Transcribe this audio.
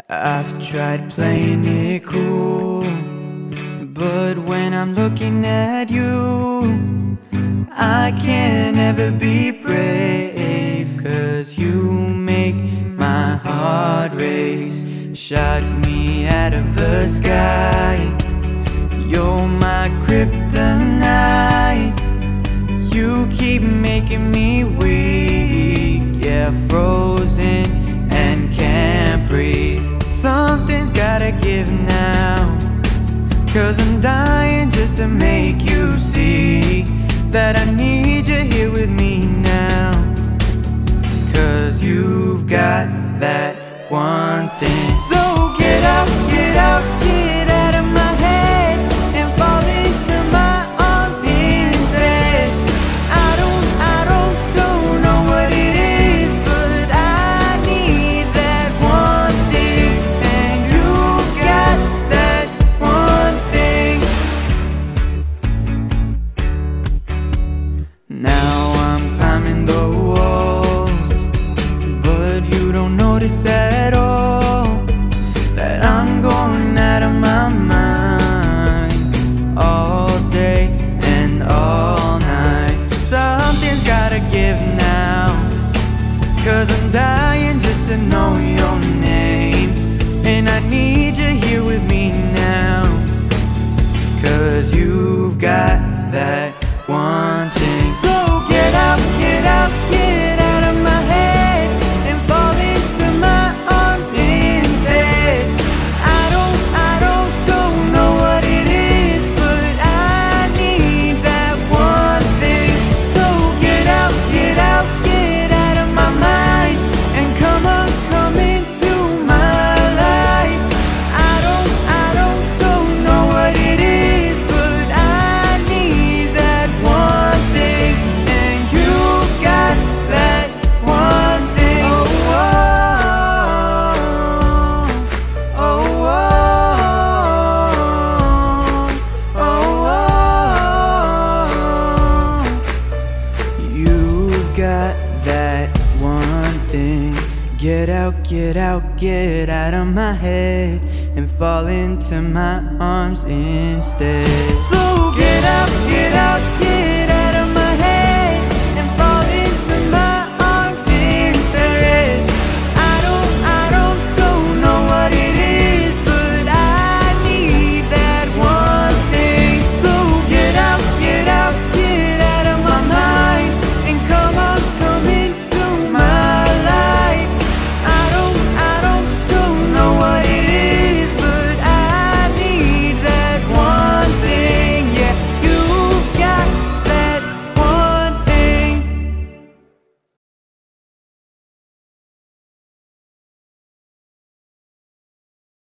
I've tried playing it cool, but when I'm looking at you, I can't ever be brave, 'cause you make my heart race. Shot me out of the sky, you're my kryptonite. You keep making me weak, yeah, frozen and can't breathe. Something's gotta give now, 'cause I'm dying just to make you see that I need you here with me now. 'Cause you've got that one thing. So get out, get out, get out of my head and fall into my arms instead. I don't know what it is, but I need that one thing, and you've got that one thing. Now I'm climbing the walls, but you don't notice at all that I'm going out of my mind all day and all night. Something's gotta give now, 'cause I'm dying just to know your name, and I need you here with me now. 'Cause you've got that one thing. So get out, get out, get out of my head and fall into my arms instead. I don't know what it is, but I need that one thing. So get out, get out, get out of my mind and come into my life. I don't know what it is, but I need that one thing, and you've got that one thing. Oh, oh, oh, oh, oh. You've got that one thing. Get out, get out, get out of my head and fall into my arms instead. So get out, get out, get